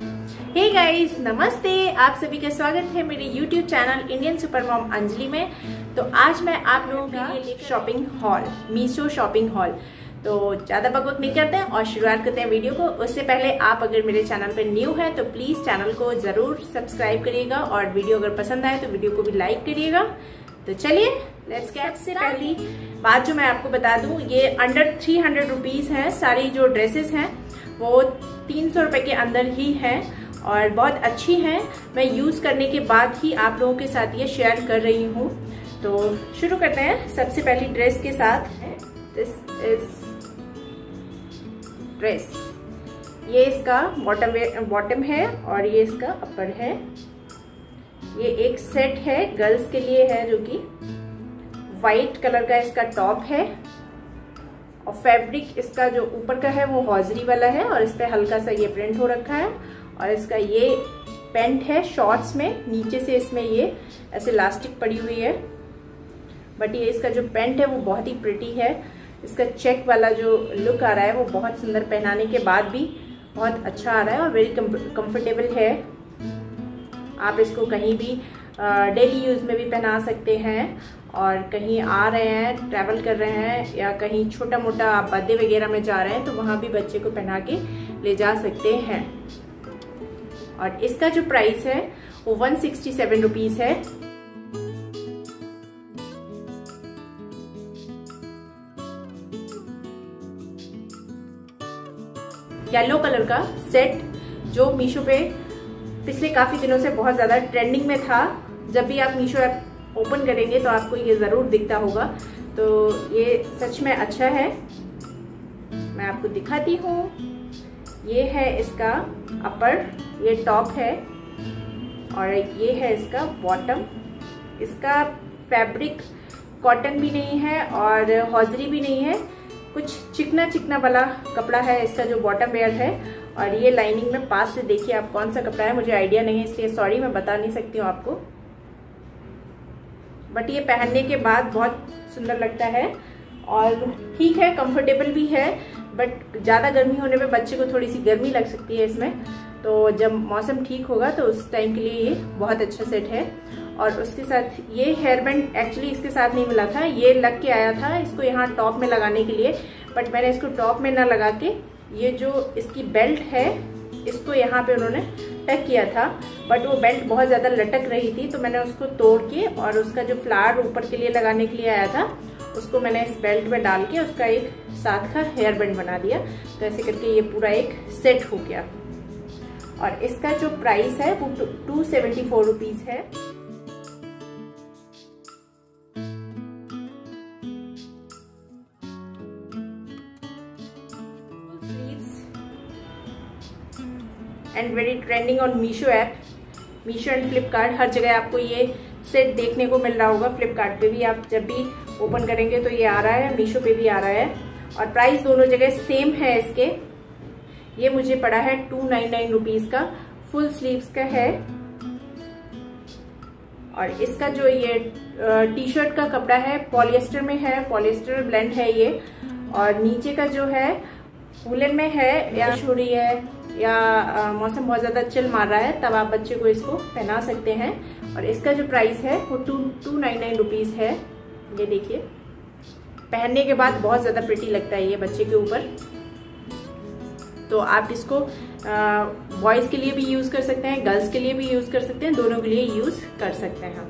Hey guys, नमस्ते। आप सभी का स्वागत है मेरे YouTube channel Indian super mom Anjali में। तो आज मैं आप लोगों के लिए shopping haul, Meesho shopping haul. तो ज्यादा बकबक नहीं करते हैं और शुरुआत करते हैं वीडियो को। उससे पहले आप अगर मेरे चैनल पर न्यू है तो प्लीज चैनल को जरूर सब्सक्राइब करिएगा और वीडियो अगर पसंद आए तो वीडियो को भी लाइक करिएगा। तो चलिए लेट्स गेट। सबसे पहली बात जो मैं आपको बता दूं, ये अंडर 300 रुपीज है। सारी जो ड्रेसेस हैं वो 300 रुपए के अंदर ही है और बहुत अच्छी हैं। मैं यूज करने के बाद ही आप लोगों के साथ ये शेयर कर रही हूँ। तो शुरू करते हैं सबसे पहली ड्रेस के साथ। This is dress. ये इसका बॉटम है और ये इसका अपर है। ये एक सेट है, गर्ल्स के लिए है, जो कि व्हाइट कलर का इसका टॉप है और फैब्रिक इसका जो ऊपर का है वो हॉजरी वाला है और इस पे हल्का सा ये प्रिंट हो रखा है। और इसका ये पैंट है शॉर्ट्स में, नीचे से इसमें ये ऐसे इलास्टिक पड़ी हुई है। बट ये इसका जो पैंट है वो बहुत ही प्रिटी है। इसका चेक वाला जो लुक आ रहा है वो बहुत सुंदर, पहनाने के बाद भी बहुत अच्छा आ रहा है और वेरी कंफर्टेबल है। आप इसको कहीं भी डेली यूज में भी पहना सकते हैं और कहीं आ रहे हैं, ट्रैवल कर रहे हैं या कहीं छोटा मोटा आप बर्थडे वगैरह में जा रहे हैं तो वहां भी बच्चे को पहना के ले जा सकते हैं। और इसका जो प्राइस है वो 167 रुपीज है। येलो कलर का सेट जो मीशो पे पिछले काफी दिनों से बहुत ज्यादा ट्रेंडिंग में था। जब भी आप मीशो ऐप ओपन करेंगे तो आपको ये जरूर दिखता होगा। तो ये सच में अच्छा है। मैं आपको दिखाती हूँ। ये है इसका अपर, ये टॉप है और ये है इसका बॉटम। इसका फैब्रिक कॉटन भी नहीं है और हॉजरी भी नहीं है, कुछ चिकना चिकना वाला कपड़ा है इसका जो बॉटम वेयर है। और ये लाइनिंग में पास से देखिए आप कौन सा कपड़ा है, मुझे आइडिया नहीं है इसलिए सॉरी, मैं बता नहीं सकती हूँ आपको। बट ये पहनने के बाद बहुत सुंदर लगता है और ठीक है, कंफर्टेबल भी है। बट ज्यादा गर्मी होने पे बच्चे को थोड़ी सी गर्मी लग सकती है इसमें। तो जब मौसम ठीक होगा तो उस टाइम के लिए ये बहुत अच्छा सेट है। और उसके साथ ये हेयर बैंड एक्चुअली इसके साथ नहीं मिला था, ये लग के आया था इसको यहाँ टॉप में लगाने के लिए। बट मैंने इसको टॉप में ना लगा के ये जो इसकी बेल्ट है इसको यहाँ पे उन्होंने टक किया था। बट वो बेल्ट बहुत ज्यादा लटक रही थी तो मैंने उसको तोड़ के और उसका जो फ्लावर ऊपर के लिए लगाने के लिए आया था उसको मैंने इस बेल्ट में डाल के उसका एक साथ का हेयर बैंड बना दिया। तो ऐसे करके ये पूरा एक सेट हो गया। और इसका जो प्राइस है वो 274 रुपीज है। And very trending on Meesho app. Meesho and Flipkart, हर जगह आपको ये सेट देखने को मिल रहा होगा। फ्लिपकार्ट पे भी आप जब भी ओपन करेंगे तो ये आ रहा है, मीशो पे भी आ रहा है। और प्राइस दोनों जगह सेम है इसके। ये मुझे पड़ा है 299 रुपीज का, फुल स्लीव्स का है। और इसका जो ये टी शर्ट का कपड़ा है पॉलिएस्टर में है, पॉलिएस्टर ब्लेंड है ये। और नीचे का जो है वुलन में है, या हो रही है या मौसम बहुत ज्यादा चिल मार रहा है तब आप बच्चे को इसको पहना सकते हैं। और इसका जो प्राइस है वो 299 रुपीज है। ये देखिए, पहनने के बाद बहुत ज्यादा प्रिटी लगता है ये बच्चे के ऊपर। तो आप इसको बॉयज के लिए भी यूज कर सकते हैं, गर्ल्स के लिए भी यूज कर सकते हैं, दोनों के लिए यूज कर सकते हैं।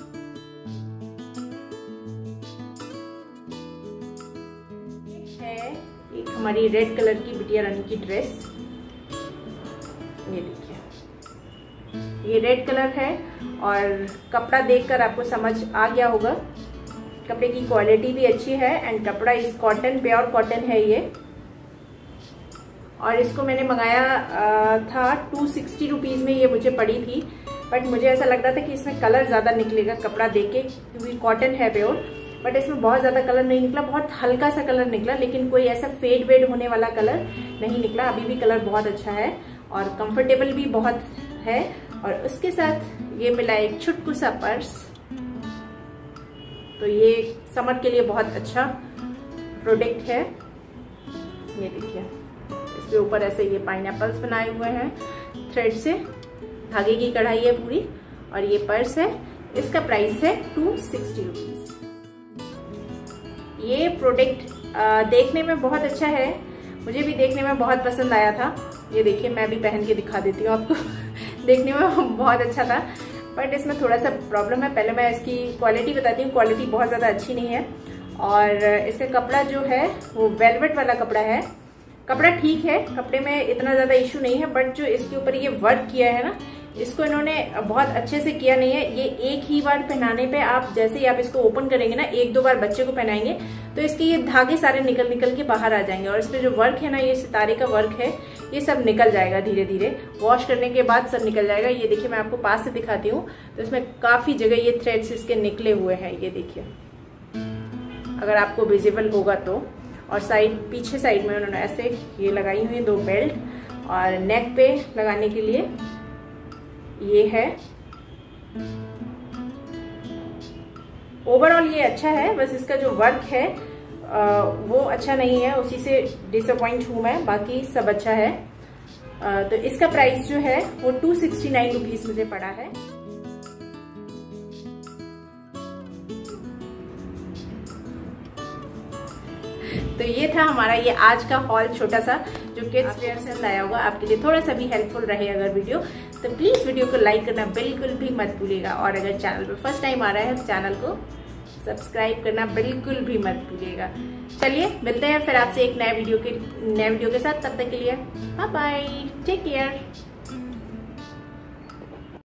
है एक हमारी रेड कलर की बिटिया रानी की ड्रेस। ये देखिए, ये रेड कलर है और कपड़ा देखकर आपको समझ आ गया होगा। कपड़े की क्वालिटी भी अच्छी है एंड कपड़ा इस कॉटन, प्योर कॉटन है ये। और इसको मैंने मंगाया था 260 रुपीज में ये मुझे पड़ी थी। बट मुझे ऐसा लग रहा था कि इसमें कलर ज्यादा निकलेगा कपड़ा देख के, क्योंकि कॉटन है प्योर। बट इसमें बहुत ज्यादा कलर नहीं निकला, बहुत हल्का सा कलर निकला, लेकिन कोई ऐसा फेड वेड होने वाला कलर नहीं निकला। अभी भी कलर बहुत अच्छा है और कंफर्टेबल भी बहुत है। और उसके साथ ये मिला एक छुटकू सा पर्स। तो ये समर के लिए बहुत अच्छा प्रोडक्ट है। ये देखिए, इसके ऊपर ऐसे ये पाइनएप्पल्स बनाए हुए हैं थ्रेड से धागे की कढ़ाई है पूरी। और ये पर्स है, इसका प्राइस है 260 रुपीज। ये प्रोडक्ट देखने में बहुत अच्छा है, मुझे भी देखने में बहुत पसंद आया था। ये देखिए, मैं भी पहन के दिखा देती हूँ आपको। देखने में बहुत अच्छा था, बट इसमें थोड़ा सा प्रॉब्लम है। पहले मैं इसकी क्वालिटी बताती हूँ। क्वालिटी बहुत ज़्यादा अच्छी नहीं है, और इसका कपड़ा जो है वो वेलवेट वाला कपड़ा है। कपड़ा ठीक है, कपड़े में इतना ज़्यादा इशू नहीं है, बट जो इसके ऊपर ये वर्क किया है ना, इसको इन्होंने बहुत अच्छे से किया नहीं है। ये एक ही बार पहनाने पे, आप जैसे ही आप इसको ओपन करेंगे ना, एक दो बार बच्चे को पहनाएंगे तो इसके ये धागे सारे निकल के बाहर आ जाएंगे। और इस पे जो वर्क है ना, ये सितारे का वर्क है, ये सब निकल जाएगा धीरे धीरे। वॉश करने के बाद सब निकल जाएगा। ये देखिए, मैं आपको पास से दिखाती हूँ, तो इसमें काफी जगह ये थ्रेड्स इसके निकले हुए हैं। ये देखिए, अगर आपको विजिबल होगा तो। और साइड, पीछे साइड में उन्होंने ऐसे ये लगाई हुई है 2 बेल्ट, और नेक पे लगाने के लिए ये है। ओवरऑल ये अच्छा है, बस इसका जो वर्क है वो अच्छा नहीं है, उसी से डिसअपॉइंट हूं मैं। बाकी सब अच्छा है। तो इसका प्राइस जो है वो 269 रुपीज मुझे पड़ा है। तो ये था हमारा ये आज का हॉल, छोटा सा, जो किड्स वेयर से लाया होगा। आपके लिए थोड़ा सा भी हेल्पफुल रहे अगर वीडियो, तो प्लीज वीडियो को लाइक करना बिल्कुल भी मत भूलिएगा। और अगर चैनल पे फर्स्ट टाइम आ रहा है तो चैनल को सब्सक्राइब करना बिल्कुल भी मत भूलिएगा। चलिए, मिलते हैं फिर आपसे एक नए वीडियो के साथ। तब तक के लिए बाय बाय, टेक केयर।